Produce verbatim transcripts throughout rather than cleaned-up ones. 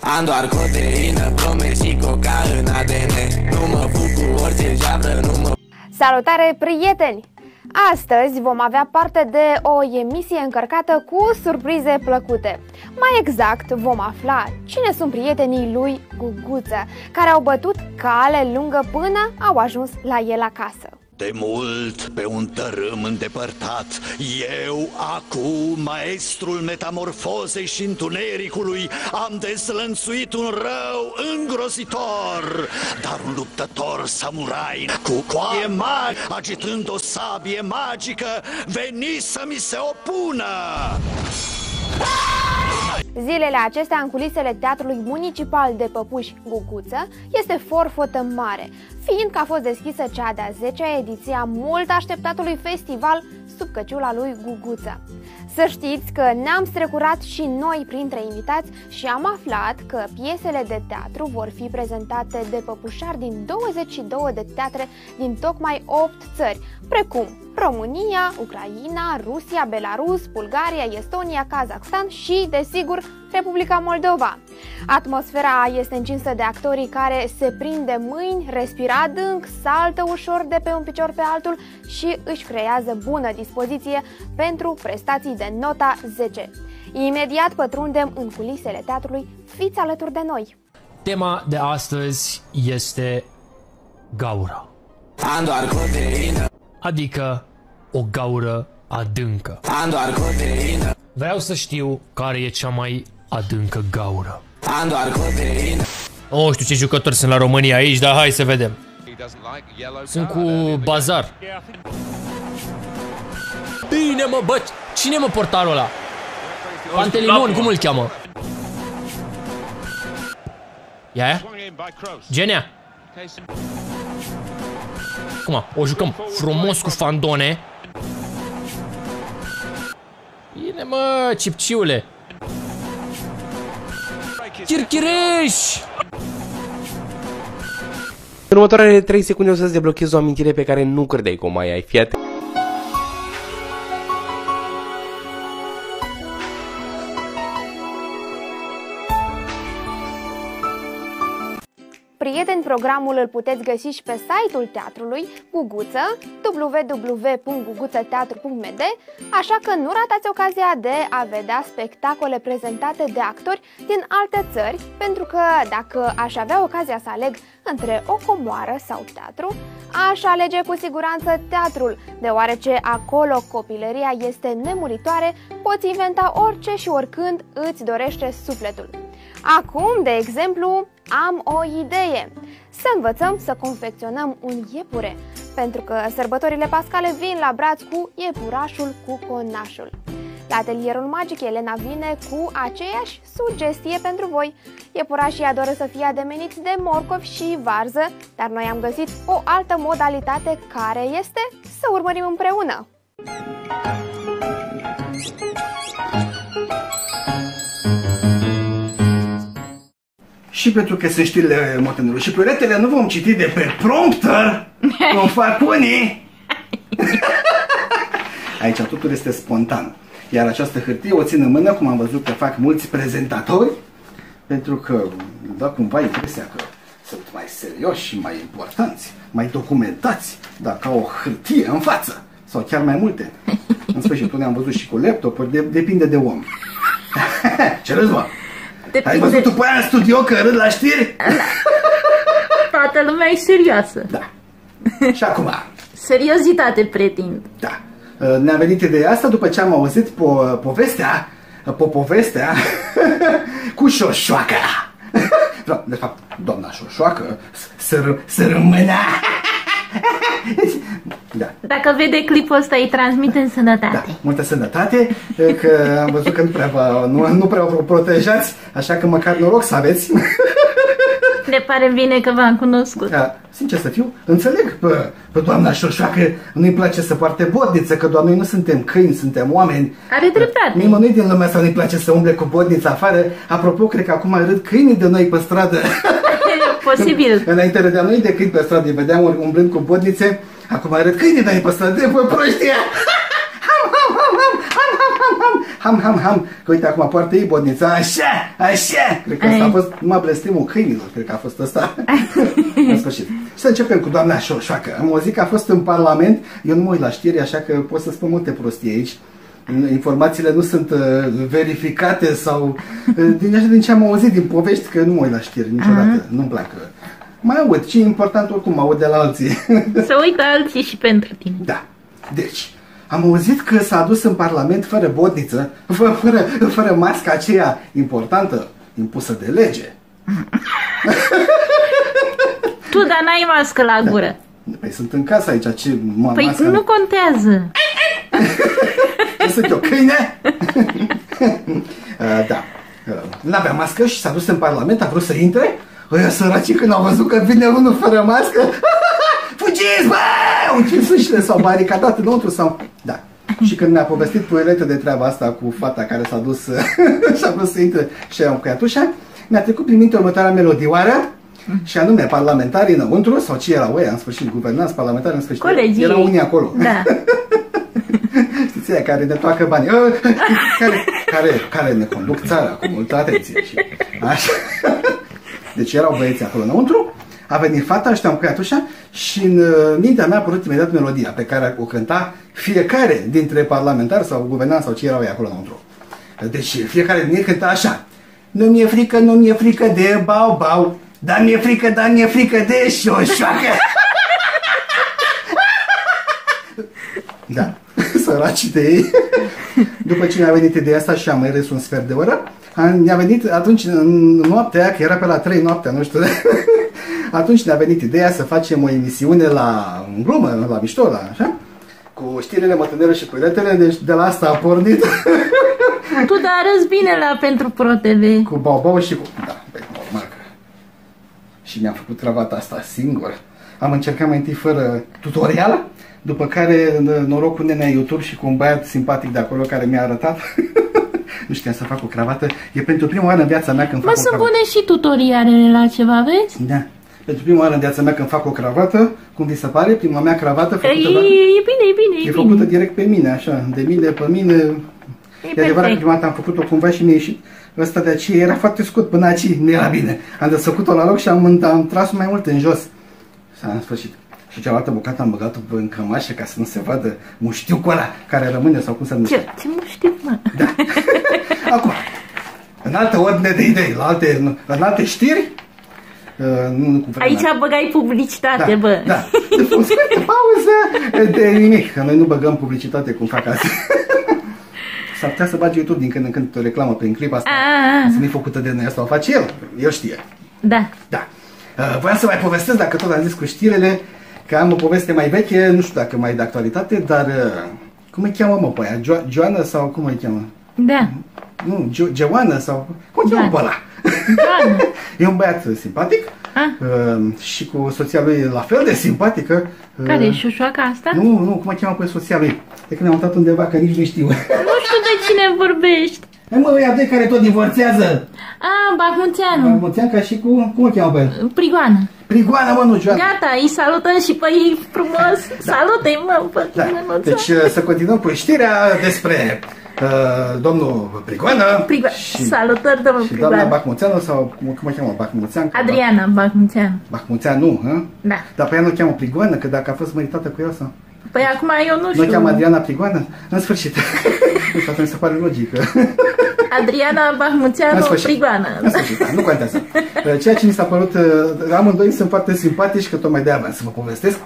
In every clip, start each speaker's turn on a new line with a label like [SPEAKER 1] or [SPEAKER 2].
[SPEAKER 1] Am doar coteină, promesi și coca în A D N. Nu mă fug cu orice javră, nu mă...
[SPEAKER 2] Salutare, prieteni! Astăzi vom avea parte de o emisie încărcată cu surprize plăcute. Mai exact, vom afla cine sunt prietenii lui Guguță, care au bătut cale lungă până au ajuns la el acasă.
[SPEAKER 3] De mult, pe un tărâm îndepărtat, eu, acum, maestrul metamorfozei și întunericului, am dezlănțuit un rău îngrozitor, dar un luptător samurai cu coaie mari, agitând o sabie magică, veni să mi se opună!
[SPEAKER 2] Zilele acestea, în culisele Teatrului Municipal de Păpuși Guguță, este forfotă mare, fiindcă a fost deschisă cea de-a zecea ediție a mult așteptatului festival sub căciula lui Guguță. Să știți că ne-am strecurat și noi printre invitați și am aflat că piesele de teatru vor fi prezentate de păpușari din douăzeci și două de teatre din tocmai opt țări, precum România, Ucraina, Rusia, Belarus, Bulgaria, Estonia, Kazakhstan și, desigur, Republica Moldova. Atmosfera este încinsă de actorii care se prind de mâini, respiră adânc, saltă ușor de pe un picior pe altul și își creează bună dispoziție pentru prestații de nota zece. Imediat pătrundem în culisele teatrului, fiți alături de noi!
[SPEAKER 4] Tema de astăzi este gaura.
[SPEAKER 1] Am doar coteină,
[SPEAKER 4] Adică o gaură adâncă.
[SPEAKER 1] am doar coteină,
[SPEAKER 4] Vreau să știu care e cea mai adâncă gaură.
[SPEAKER 1] am doar coteină.
[SPEAKER 4] Nu știu ce jucători sunt la România aici, dar hai să vedem. Sunt cu bazar. Bine mă, bă, cine mă portarul ăla? Pantelimon, cum îl cheamă? Ia aia? Genia? Acum, o jucăm frumos cu fandone. Bine mă, cipciule. Chirchireș!
[SPEAKER 5] În următoarele trei secunde o să-ți deblochezi o amintire pe care nu credeai că o mai ai. Fii atent.
[SPEAKER 2] Prieteni, programul îl puteți găsi și pe site-ul teatrului Guguță, w w w punct guguțăteatru punct m d, așa că nu ratați ocazia de a vedea spectacole prezentate de actori din alte țări, pentru că dacă aș avea ocazia să aleg între o comoară sau teatru, aș alege cu siguranță teatrul, deoarece acolo copilăria este nemuritoare, poți inventa orice și oricând îți dorește sufletul. Acum, de exemplu, am o idee. Să învățăm să confecționăm un iepure, pentru că sărbătorile pascale vin la braț cu iepurașul cu conașul. La atelierul magic, Elena vine cu aceeași sugestie pentru voi. Iepurașii adoră să fie ademeniți de morcovi și varză, dar noi am găsit o altă modalitate, care este să urmărim împreună.
[SPEAKER 6] Și pentru că sunt știrile motenului și proiectele nu vom citi de pe prompter, cum fac unii. Aici totul este spontan. Iar această hârtie o țin în mână, cum am văzut că fac mulți prezentatori, pentru că da cumva impresia că sunt mai serioși și mai importanți, mai documentați, dacă au o hârtie în față, sau chiar mai multe. În sfârșit, unde am văzut și cu laptopuri, de, depinde de om. Ce râzi, mă? Depinde. Ai văzut după aia în studio că râd la știri?
[SPEAKER 7] Da. Toată lumea e serioasă.
[SPEAKER 6] Da. Și acum?
[SPEAKER 7] Seriozitate pretind.
[SPEAKER 6] Da. Ne-a venit ideea asta după ce am auzit po povestea, po povestea cu Șoșoaca. De fapt, doamna Șoșoacă să rămână. Da.
[SPEAKER 7] Dacă vede clipul ăsta, îi transmite în sănătate.
[SPEAKER 6] Da, multă sănătate, că am văzut că nu prea, vă, nu, nu prea vă protejați, așa că măcar noroc să aveți.
[SPEAKER 7] Ne pare bine că v-am cunoscut.
[SPEAKER 6] Da, sincer să fiu, înțeleg pe, pe doamna Șoșoacă, nu-i place să poarte bodniță, că doar noi nu suntem câini, suntem oameni.
[SPEAKER 7] Are dreptate.
[SPEAKER 6] Nimănui din lumea asta nu-i place să umble cu bodnița afară. Apropo, cred că acum râd câinii de noi pe stradă.
[SPEAKER 7] Posibil.
[SPEAKER 6] Înainte râdeam noi de câini pe stradă, îi vedeam umblând cu bodnițe. Acum râd câinii de noi pe stradă, de pe proștia. ham, ham, ham, că uite acum poartă ei bodnița, așa, așa. Cred că asta a fost numai blestemul câinilor, cred că a fost ăsta. În sfârșit. Și să începem cu doamna Șoșoacă. Am auzit că a fost în Parlament, eu nu mă uit la știri, așa că pot să spun multe prostii aici. Informațiile nu sunt uh, verificate sau uh, din, așa, din ce am auzit din povești, că nu mă uit la știri niciodată, uh-huh. Nu-mi plac. Mai aud, ce e important oricum, aud de la alții.
[SPEAKER 7] Să uită alții și pentru tine.
[SPEAKER 6] Da. Deci, am auzit că s-a adus în Parlament fără bodniță, fără, fără, fără masca aceea importantă, impusă de lege.
[SPEAKER 7] Tu, dar n-ai mască la gură.
[SPEAKER 6] Da. Păi sunt în casă aici, ce ma,
[SPEAKER 7] Păi
[SPEAKER 6] masca...
[SPEAKER 7] nu contează.
[SPEAKER 6] Nu sunt eu câine? uh, da. Uh, n-avea mască și s-a dus în Parlament, a vrut să intre. Ăia săracii când au văzut că vine unul fără mască, fugiți, bă! Au închis ușile, s-au baricadat înăuntru sau... Da. Și când mi-a povestit puiletă de treaba asta cu fata care s-a dus și a vrut să intre și a încuiat ușa, mi-a trecut prin minte următoarea melodioară, și anume parlamentarii înăuntru, sau ce erau ei, în sfârșit, guvernanți, parlamentari, în sfârșit,
[SPEAKER 7] colegii.
[SPEAKER 6] Erau unii acolo.
[SPEAKER 7] Da.
[SPEAKER 6] Știți aia care ne toacă banii, care, care, care ne conduc țara cu multă atenție. Și așa. Deci erau băieții acolo înăuntru, a venit fata, ăștia am căiat ușa și în mintea mea a apărut imediat melodia pe care o cânta fiecare dintre parlamentari sau guvernanți sau ce erau ei acolo înăuntru. Deci fiecare din ei cânta așa: nu mi-e frică, nu mi-e frică de bau-bau, dar mi-e frică, dar mi-e frică de șoșoacă. Da, săracii de ei. După ce mi-a venit ideea asta și am mai râs un sfert de oră, mi-a venit atunci în noaptea, că era pe la trei noaptea, nu știu, atunci ne-a venit ideea să facem o emisiune la în glumă, la mișto, la așa, cu știrile, mătânele și puiletele, deci de la asta a pornit.
[SPEAKER 7] Tu da arăți bine la pentru Pro T V.
[SPEAKER 6] Cu bau-bau și cu... Da, pe normal că... Și mi-am făcut cravata asta singur. Am încercat mai întâi fără tutorial, după care noroc cu nenea YouTube și cu un băiat simpatic de acolo care mi-a arătat. Nu știam să fac o cravată. E pentru prima oară în viața mea când
[SPEAKER 7] mă,
[SPEAKER 6] fac o cravată.
[SPEAKER 7] Mă, să pune și tutorialele la ceva, vezi?
[SPEAKER 6] Da. Pentru prima oară în viața mea când fac o cravată, cum vi se pare, prima mea cravată făcută...
[SPEAKER 7] E, doar... e bine, e bine, e,
[SPEAKER 6] e
[SPEAKER 7] bine.
[SPEAKER 6] făcută direct pe mine, așa, de mine, pe mine.
[SPEAKER 7] E,
[SPEAKER 6] e adevărat că prima dată am făcut-o cumva și mi-a ieșit ăsta de aceea, era foarte scurt până aici, nu era bine. Am desfăcut-o la loc și am, am tras mai mult în jos. S-a în sfârșit. Și cealaltă bucată am băgat-o în cămașă ca să nu se vadă muștiucul ăla care rămâne sau cum se numește.
[SPEAKER 7] Ce, ce muștiu, mă?
[SPEAKER 6] Da. Acum, în altă ordine de idei, la alte, în, în alte știri, uh, nu, nu cu
[SPEAKER 7] aici băgai publicitate,
[SPEAKER 6] da,
[SPEAKER 7] bă.
[SPEAKER 6] Da, de pauză, de nimic, că noi nu băgăm publicitate cum fac azi. S-ar putea să bagi YouTube din când în când o reclamă prin clip asta,
[SPEAKER 7] A-a-a.
[SPEAKER 6] să nu-i făcută de noi, asta o face el, el știe.
[SPEAKER 7] Da.
[SPEAKER 6] Da. Uh, voiam să mai povestesc, dacă tot am zis cu știrile, că am o poveste mai veche, nu știu dacă mai e de actualitate, dar uh, cum îi cheamă, mă, pe aia? Jo- Joana sau cum îi cheamă?
[SPEAKER 7] Da.
[SPEAKER 6] Nu, jo- Joana sau... Cum îi cheamă pe ăla?
[SPEAKER 7] Joana.
[SPEAKER 6] E un băiat simpatic uh, și cu soția lui la fel de simpatică. Uh,
[SPEAKER 7] Care e șoșoaca asta?
[SPEAKER 6] Nu, nu, cum îi cheamă pe soția lui? De când ne-am uitat undeva, că nici nu știu.
[SPEAKER 7] Nu știu de cine vorbești.
[SPEAKER 6] E, mă, ăia doi care tot divorțează.
[SPEAKER 7] A, Bahmuțeanu.
[SPEAKER 6] Bahmuțean ca și cu... Cum îl cheamă pe el?
[SPEAKER 7] Prigoană.
[SPEAKER 6] Prigoană, mă, nu, Joana.
[SPEAKER 7] Gata, îi salutăm și pe ei frumos. Da. Salută-i, mă, pe
[SPEAKER 6] Da. Deci să continuăm cu știrea despre uh, domnul Prigoană.
[SPEAKER 7] Prigo
[SPEAKER 6] și,
[SPEAKER 7] Salutări, domnul
[SPEAKER 6] și
[SPEAKER 7] Prigoană.
[SPEAKER 6] doamna Bahmuțeanu sau cum o cheamă? Bahmuțean?
[SPEAKER 7] Adriana Bahmuțeanu.
[SPEAKER 6] Bahmuțeanu, hă?
[SPEAKER 7] Da.
[SPEAKER 6] Dar pe ea nu o cheamă Prigoană, că dacă a fost măritată cu el sau...
[SPEAKER 7] Păi acum eu nu
[SPEAKER 6] Nu
[SPEAKER 7] știu.
[SPEAKER 6] o cheamă Adriana Prigoană? În sfârșit. Nu știu, atunci se pare logică.
[SPEAKER 7] Adriana Bahmuțeanu Prigoană.
[SPEAKER 6] În sfârșit, da, nu contează. Ceea ce mi s-a părut, amândoi sunt foarte simpatici, că tocmai de-aia vreau să vă povestesc.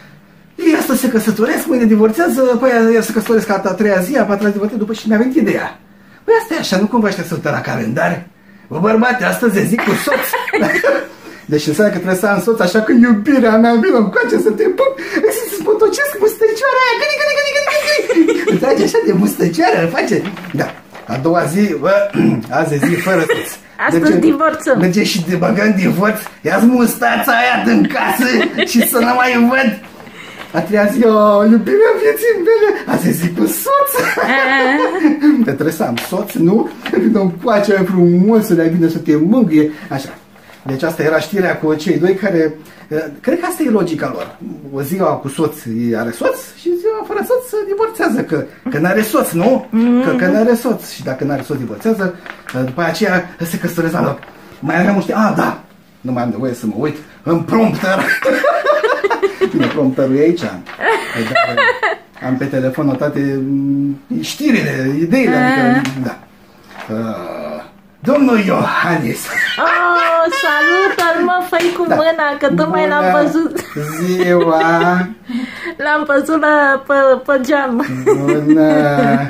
[SPEAKER 6] Ei astăzi se căsătoresc, mâine divorțează, păi ea se căsătoresc a treia zi, a patra zi divorțează, după ce mi-a venit ideea. Păi asta e așa, nu cumva ăștia să uită la calendar? Bă, bărbate, astăzi e zi cu soț. Deci înseamnă că trebuie să am soț, așa că iubirea mea, vină încoace să te pup, să-ți spotocesc mustăcioara aia, gâni, gâni, gâni, gâni, gâni, îmi trage așa de mustăcioară, îl face. Da, a doua zi, bă, azi e zi fără soț.
[SPEAKER 7] Astăzi divorțăm.
[SPEAKER 6] Merge și de băgăm divorț, ia-ți mustața aia din casă și să nu mai văd. A treia zi, o, iubirea vieții mele, azi e zi cu soț. Că trebuie să am soț, nu? Vină încoace mai frumos, să le bine să te mângâie, așa. Deci asta era știrea cu cei doi care, cred că asta e logica lor. O ziua cu soț are soț și ziua fără soț se divorțează, că, că n-are soț, nu? Că, că n-are soț și dacă n-are soț divorțează, după aceea se căsătoresc la loc. Mai aveam știi, a, da, nu mai am nevoie să mă uit în prompter. Bine, prompterul e aici. Am pe telefon notate știrile, ideile, adică, da. Uh, domnul Iohannis.
[SPEAKER 7] Oh, salută-l, mă, fă-i cu da. mâna, că tocmai l-am văzut.
[SPEAKER 6] Ziua.
[SPEAKER 7] L-am văzut la, pe, pe geam.
[SPEAKER 6] Bună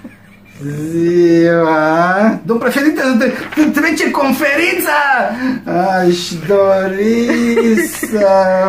[SPEAKER 6] ziua. Domn președinte, trece conferința. Aș dori să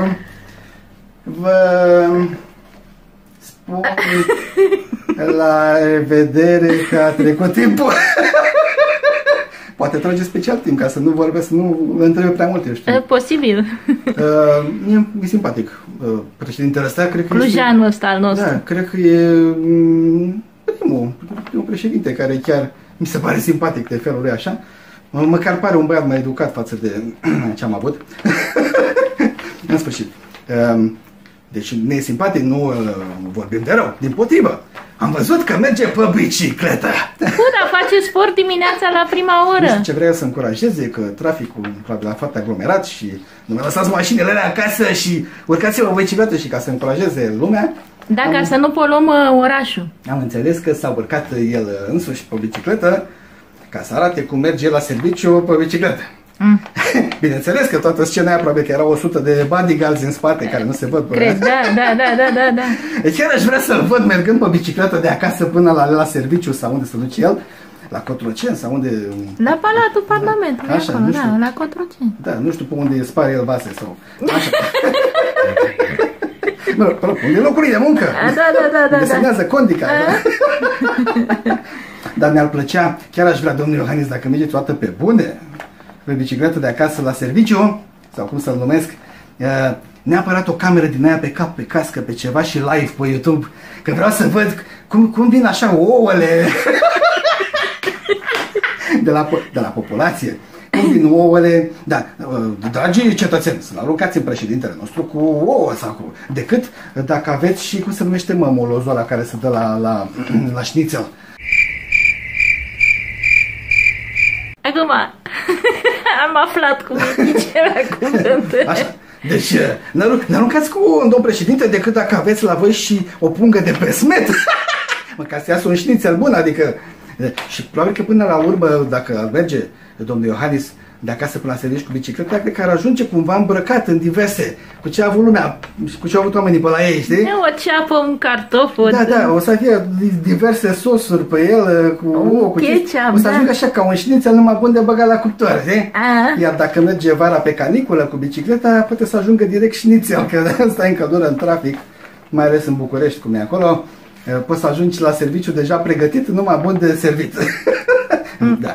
[SPEAKER 6] vă spun la revedere că a trecut timpul. Poate trage special timp ca să nu vorbesc, să nu le întrebe prea multe, știu.
[SPEAKER 7] E posibil.
[SPEAKER 6] Uh, e, e simpatic. Uh, președintele ăsta, cred că
[SPEAKER 7] Clujanul ăsta al nostru.
[SPEAKER 6] Da, cred că e um, primul, primul președinte care chiar mi se pare simpatic de felul lui așa. Măcar pare un băiat mai educat față de ce am avut. În sfârșit. Uh, deci ne e simpatic, nu uh, vorbim de rău, dimpotrivă. Am văzut că merge pe bicicletă.
[SPEAKER 7] Bun, dar face sport dimineața la prima oră.
[SPEAKER 6] Nu știu ce vrea să încurajeze, că traficul probabil a foarte aglomerat și nu mai lăsați mașinile alea acasă și urcați-vă pe bicicletă și ca să încurajeze lumea.
[SPEAKER 7] Da,
[SPEAKER 6] am,
[SPEAKER 7] ca să nu poluăm uh, orașul.
[SPEAKER 6] Am înțeles că s-a urcat el însuși pe bicicletă ca să arate cum merge la serviciu pe bicicletă. Mm. Bineînțeles că toată scena aia probabil că erau o sută de bodyguards în spate care nu se văd.
[SPEAKER 7] Cred, da, da, da, da, da, da.
[SPEAKER 6] Chiar aș vrea să-l văd mergând pe bicicletă de acasă până la, la serviciu sau unde se duce el, la Cotroceni sau unde...
[SPEAKER 7] La Palatul Parlamentului,
[SPEAKER 6] așa,
[SPEAKER 7] acolo,
[SPEAKER 6] nu știu.
[SPEAKER 7] da, la Cotroceni.
[SPEAKER 6] Da, nu știu pe unde spare el vase sau... Așa. Mă, unde e locul lui de muncă?
[SPEAKER 7] A, da, da, da, da.
[SPEAKER 6] Unde semnează condica. Da? Dar mi-ar plăcea, chiar aș vrea, domnul Iohannis, dacă mergeți o dată pe bune, pe bicicletă de acasă la serviciu, sau cum să-l numesc, neapărat o cameră din aia pe cap, pe cască, pe ceva și live pe YouTube, că vreau să văd cum, cum vin așa ouăle de la, de la populație. Cum vin ouăle, da, dragii cetățeni, să-l aruncați în președintele nostru cu ouă sau cu... Decât dacă aveți și, cum se numește, mă, molozul ăla care se dă la, la, la șnițel.
[SPEAKER 7] Acum, am aflat cum zice la cuvânt.
[SPEAKER 6] Așa. Deci, ne aruncați cu un domn președinte decât dacă aveți la voi și o pungă de pesmet. Măcar să iasă un șnițel bun, adică... Și probabil că până la urmă, dacă ar merge domnul Iohannis de acasă până la serviciu cu bicicleta, cred că ar ajunge cumva îmbrăcat în diverse, cu ce a avut lumea, cu ce au avut oamenii pe la ei, știi?
[SPEAKER 7] O ceapă, un cartof, o...
[SPEAKER 6] Da, da, o să fie diverse sosuri pe el, cu ouă, cu
[SPEAKER 7] ketchup,
[SPEAKER 6] o să ajungă așa ca un șnițel numai bun de băgat la cuptor, știi?
[SPEAKER 7] A.
[SPEAKER 6] Iar dacă merge vara pe caniculă cu bicicleta, poate să ajungă direct șnițel, că stai în căldură în trafic, mai ales în București, cum e acolo, poți să ajungi la serviciu deja pregătit, numai bun de servit. Mm. Da.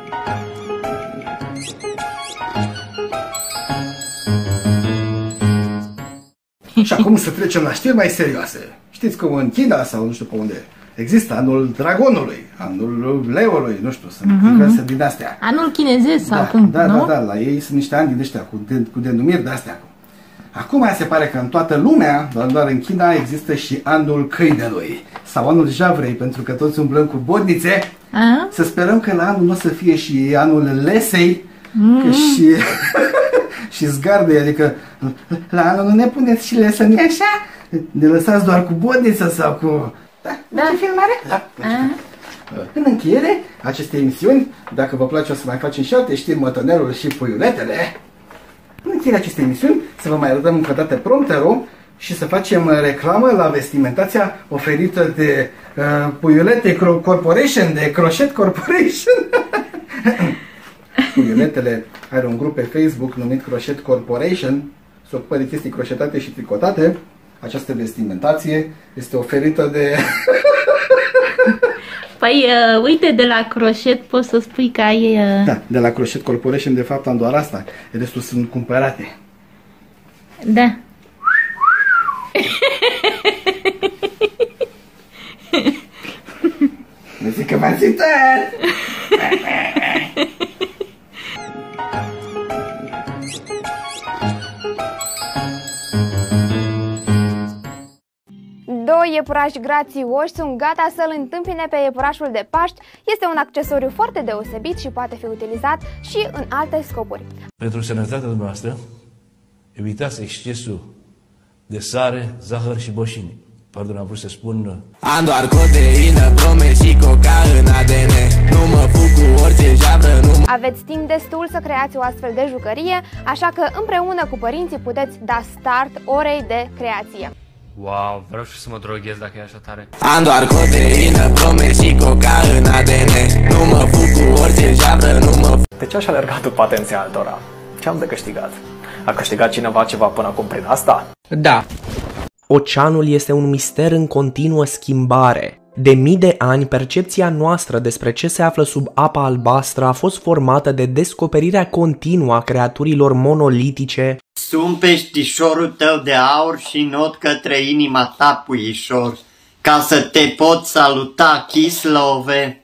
[SPEAKER 6] Și acum să trecem la știri mai serioase. Știți că în China sau nu știu pe unde există anul dragonului, anul leului, nu știu, sunt mm-hmm. diverse din astea.
[SPEAKER 7] Anul chinezesc sau
[SPEAKER 6] da,
[SPEAKER 7] cum,
[SPEAKER 6] da,
[SPEAKER 7] nu?
[SPEAKER 6] Da, da, la ei sunt niște ani din ăștia cu, de, cu denumiri de astea. Acum se pare că în toată lumea, doar, doar în China, există și anul câinelui sau anul javrei, pentru că toți umblăm cu bodnițe. A? Să sperăm că la anul nu o să fie și anul lesei, mm. că și, și zgardei, adică la anul nu ne puneți și lesă, nu așa? Ne lăsați doar cu bodniță sau cu... Da? Da. Ce filmare? Da. În încheiere acestei emisiuni, dacă vă place o să mai facem și alte știri, mătănerul și puiuletele. În încheierea acestei emisiuni, să vă mai arătăm încă o dată prompterul și să facem reclamă la vestimentația oferită de uh, Puiulete Corporation, de Crochet Corporation. Puiuletele are un grup pe Facebook numit Crochet Corporation, se ocupă de chestii croșetate și tricotate. Această vestimentație este oferită de...
[SPEAKER 7] Păi, uh, uite, de la Crochet poți să spui că ai... Uh...
[SPEAKER 6] Da, de la Crochet Corporation, de fapt, am doar asta. Restul sunt cumpărate.
[SPEAKER 7] Da.
[SPEAKER 6] Nu zic că m-am țitat!
[SPEAKER 2] Doi iepurași grațioși sunt gata să-l întâmpine pe iepurașul de Paști. Este un accesoriu foarte deosebit și poate fi utilizat și în alte scopuri.
[SPEAKER 8] Pentru sănătatea dumneavoastră, evitați excesul de sare, zahăr și boșini. Pardon, am vrut să spun...
[SPEAKER 1] Am doar codeină, brome și coca în A D N. Nu mă fug cu orice javră, nu mă...
[SPEAKER 2] Aveți timp destul să creați o astfel de jucărie, așa că împreună cu părinții puteți da start orei de creație.
[SPEAKER 4] Wow, vreau și să mă droghez dacă e așa tare.
[SPEAKER 1] Am doar codeină, brome și coca în A D N. Nu mă fug cu orice javră, nu mă...
[SPEAKER 9] De ce aș alerga după atenția altora? Ce am de câștigat? A câștigat cineva ceva până acum prin asta?
[SPEAKER 5] Da. Oceanul este un mister în continuă schimbare. De mii de ani, percepția noastră despre ce se află sub apa albastră a fost formată de descoperirea continuă a creaturilor monolitice.
[SPEAKER 10] Sunt peștișorul tău de aur și not către inima ta, puișor, ca să te pot saluta, Chislove.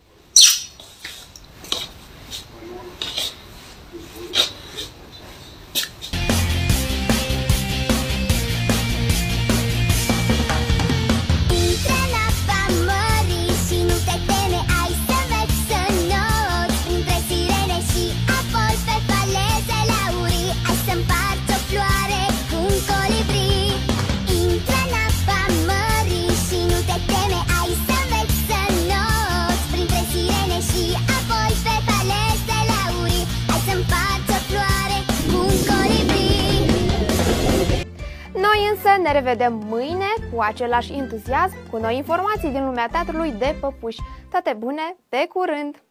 [SPEAKER 2] Ne revedem mâine cu același entuziasm, cu noi informații din lumea teatrului de păpuși. Toate bune, pe curând!